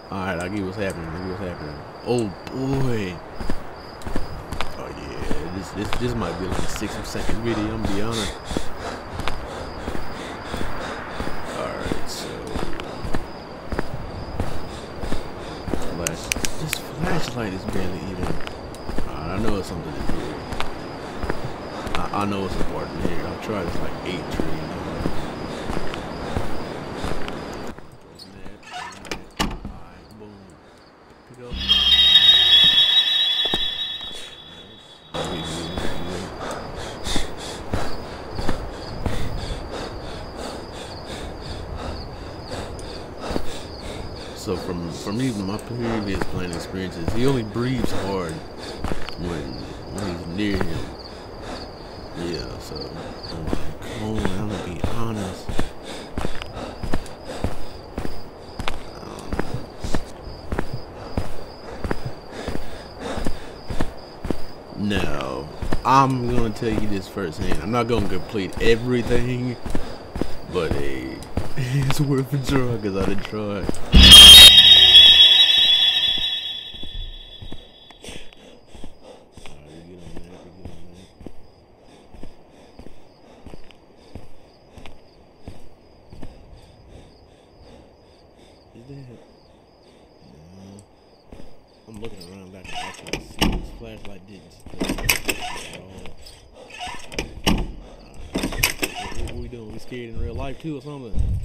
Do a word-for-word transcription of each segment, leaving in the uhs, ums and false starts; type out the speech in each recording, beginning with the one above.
Alright, I get what's happening. I get what's happening. Oh boy. Oh yeah, this this this might be like a sixty second video, I'm gonna be honest. Alright, so flash this flashlight is barely even. Alright, I know it's something to do. I, I know it's important here. I'll try this like eight tree. So from from even my previous playing experiences, he only breathes hard when when he's near him. Yeah, so I'm like, cool, I'm gonna be honest. Um, no, I'm gonna tell you this firsthand. I'm not gonna complete everything, but hey, it's worth a try because I did try. I'm looking around back to actually see this flashlight didn't at all. Uh, what, what we doing? We scared in real life too or something?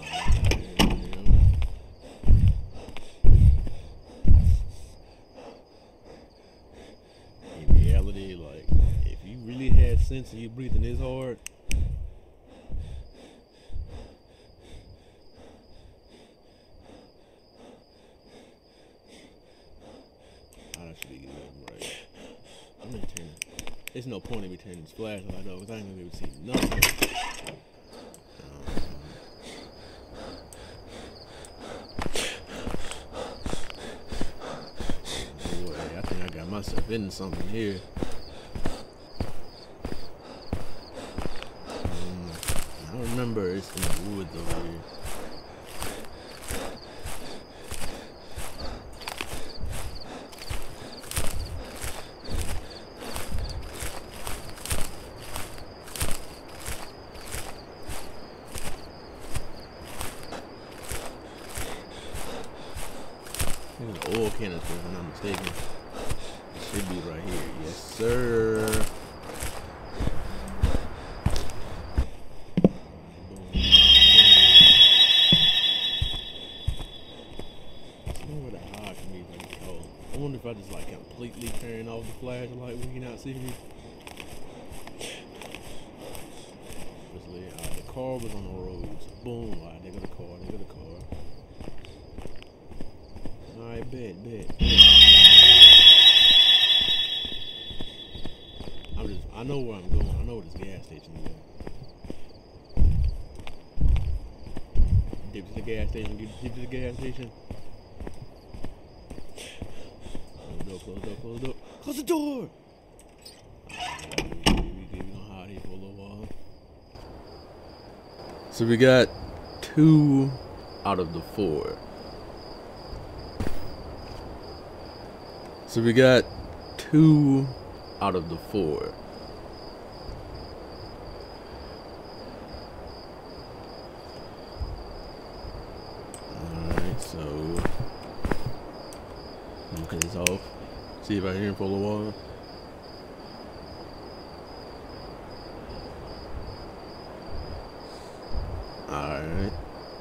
In reality, like, if you really had sense and you breathing this hard, I should be good, right? I'm gonna turn. There's no point in me turning this flashlight though, because I ain't gonna be able to see nothing. Um, boy, I think I got myself into something here. Um, I remember it's in the woods over here. There's an oil canister, if I'm not mistaken. It should be right here. Yes, sir. Somewhere to hide from me. Oh, I wonder if I just like completely turn off the flashlight when you not see me. Uh, the car was on the road. So boom, alright, they got a car, they got a car. Alright, bet, bet, bet. I'm just, I know where I'm going. I know where this gas station is. Dip to the gas station, dip to the gas station. Close the door, close the door, close the door. Close the door! We're gonna hide here for a little while. So we got two out of the four. So we got two out of the four. Alright, so I'm cut this off. See if I hear him for a little while. Alright.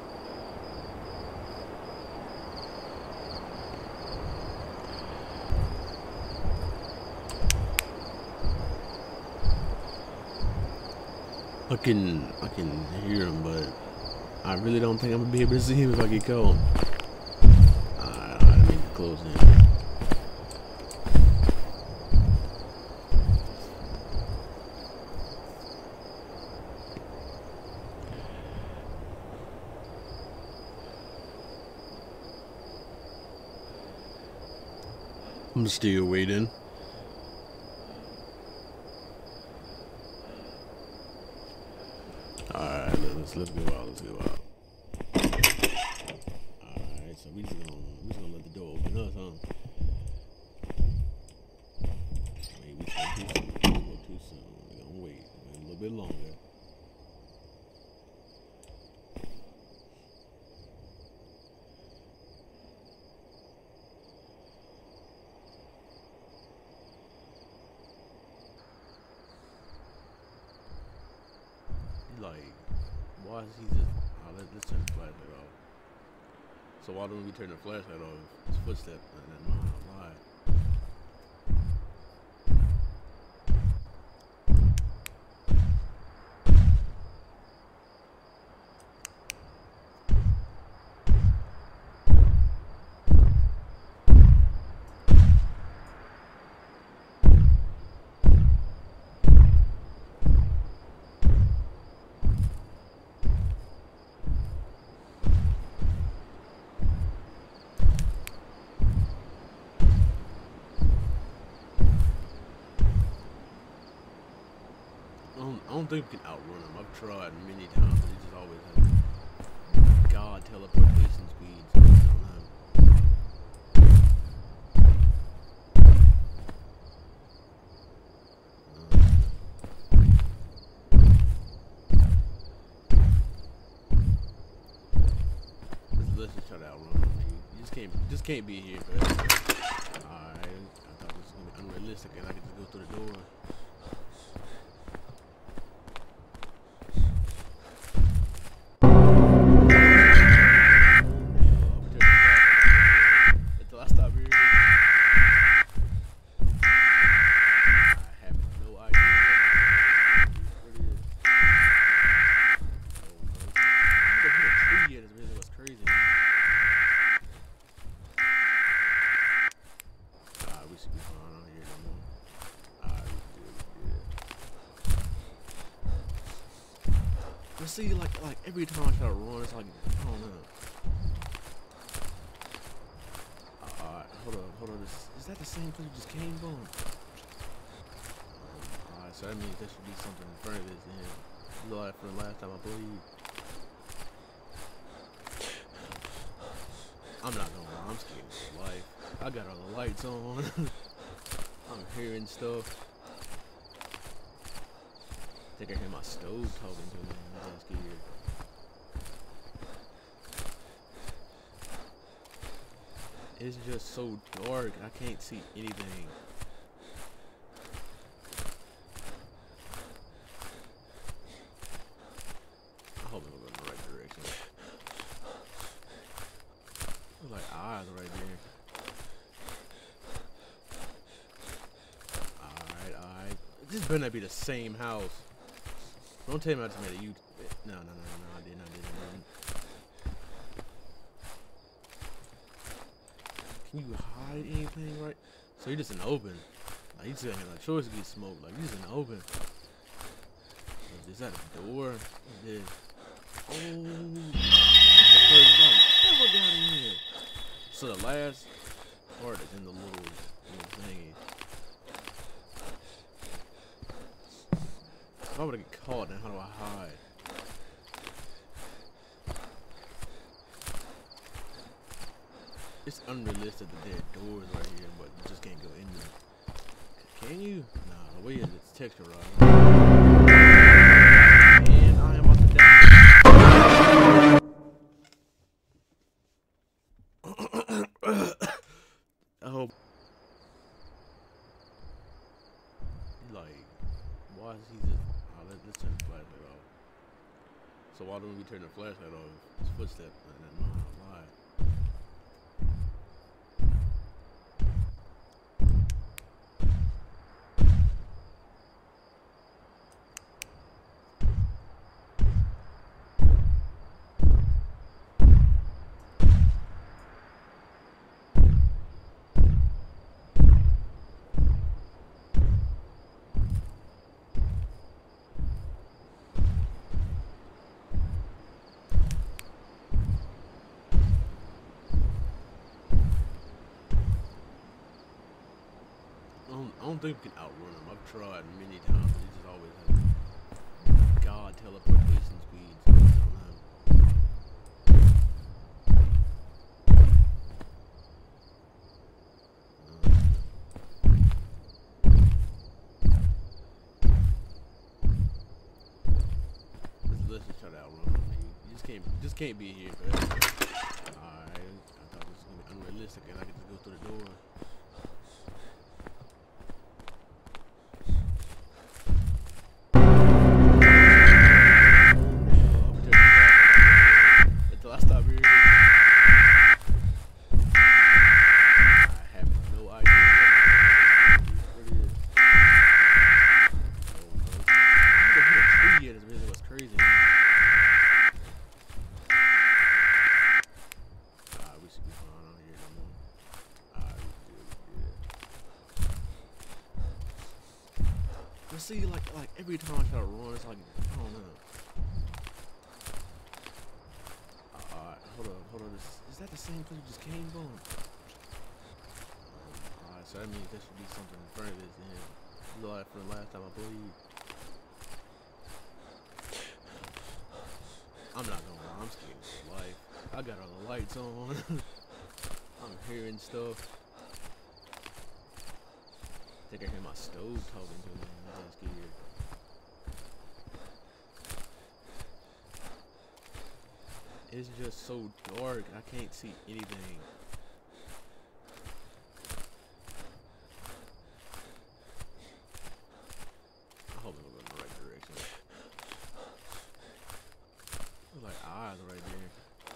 I can I can hear him, but I really don't think I'm gonna be able to see him if I get caught. Alright, I need to close in. I'm still waiting. Alright, let's let's go out, let's go out. Alright, so so we just gonna we just gonna let the door open us, huh? Maybe we spoke too soon. We spoke too soon. We're gonna wait. Wait a little bit longer. Like, why is he just? Oh, let, let's turn the flashlight off. So why don't we turn the flashlight off? His footsteps and then no, lie. I don't, I don't think we can outrun him. I've tried many times, but he just always has God teleportation speeds. I don't know. Let's, let's just try to outrun him. You just can't, just can't be here forever. Alright, I thought this was gonna be unrealistic, and I get to go through the door. See, like, like every time I try to run, it's like, I don't know. Uh, Alright, hold on, hold on. Is, is that the same place you just came from? Um, Alright, so that means there should be something in front of this, yeah. Like for the last time I played. I'm not gonna lie, I'm scared for life. I got all the lights on. I'm hearing stuff. I think I hear my stove talking to me. I'm scared. It's just so dark. I can't see anything. I hope I'm going in the right direction. There's like eyes right there. Alright, alright. This better not be the same house. Don't tell me I just made a U. No, no, no, no, I didn't, I didn't, I didn't. Can you hide anything, right? So you're just in the open. Like, you just got like choice to get smoked. Like, you're just in the open. Is that a door? It is. Oh, never got in here. So the last part is in the little, little thingy. If I were to get caught, then how do I hide? It's unrealistic that there are doors right here, but you just can't go in them. Can you? Nah, the way it's texturized. And I am about to die. I hope. Like, why is he just? Oh, let's, let's turn the flashlight off. So why don't we turn the flashlight off? His footsteps and then no, lie. I don't, I don't think we can outrun him. I've tried many times, but he just always has God teleportation speeds. I don't know. can't, just can't be here, man. Alright, I thought this was gonna be unrealistic and I could just go through the door. Until I stop here. I have no idea what it is. Oh, no. I don't hit a tree yet is really what's crazy. See, like, like every time I try to run, it's like, I don't know. Alright, hold on, hold on. Is, is that the same place you just came from? Um, Alright, so that means there should be something in front of this, yeah. Look like from the last time I played. I'm not gonna lie, I'm scared of life. I got all the lights on. I'm hearing stuff. I think I hear my stove talking to me. I'm scared. It's just so dark. I can't see anything. I hope I'm going in the right direction. There's like eyes right there.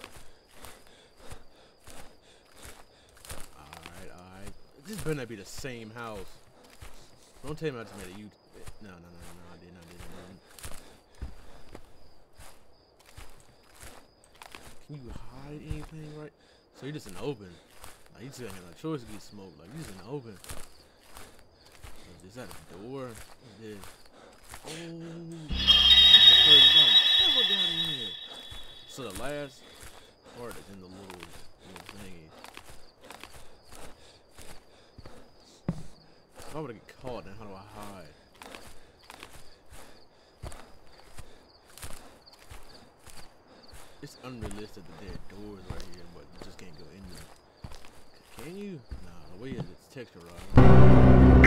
Alright, alright. This better not be the same house. Don't tell me I just made a U. No, no, no, no, no, I didn't, I didn't, I didn't. Can you hide anything, right? So you're just in the open. Like, you just ain't got no choice to get smoked. Like, you're just in the open. Is that a door? What's this? Oh, the first one. Never got in here. So the last part is in the little, little thingy. If I were to get caught, then how do I hide? It's unrealistic that there are doors right here, but you just can't go in there. Can you? Nah, the way it's texturized.